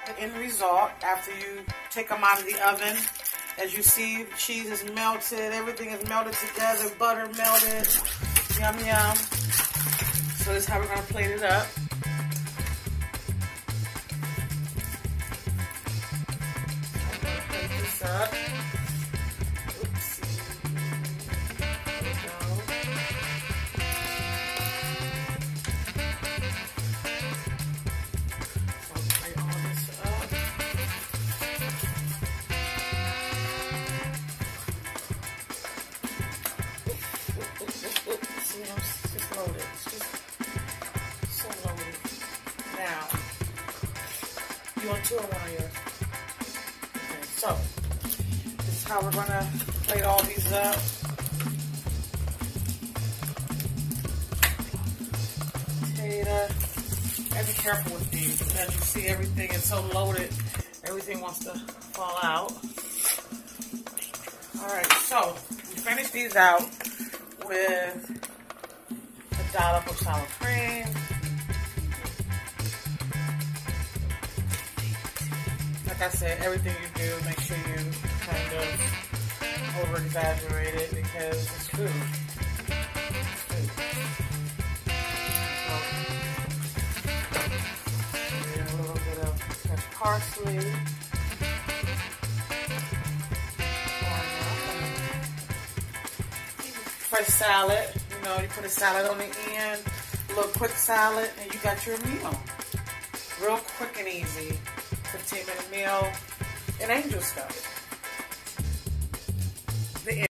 the end result after you take them out of the oven. As you see, the cheese is melted, everything is melted together, butter melted, yum yum. So this is how we're going to plate it up. I'm going to plate this up. Oopsie. There we go. So I'll plate all this up. See, it's just loaded. It's just so loaded. Now, you want two or one of yours? Okay, so this is how we're gonna plate all these up. Potato. Gotta be careful with these because you see everything is so loaded. Everything wants to fall out. All right, so we finish these out with a dollop of sour cream. Like I said, everything you do, make sure you kind of over-exaggerate it because it's food. It's food. So, a little bit of fresh parsley. Fresh salad, you know, you put a salad on the end, a little quick salad, and you got your meal. Real quick and easy, 15-minute meal, and angel stuff. The end.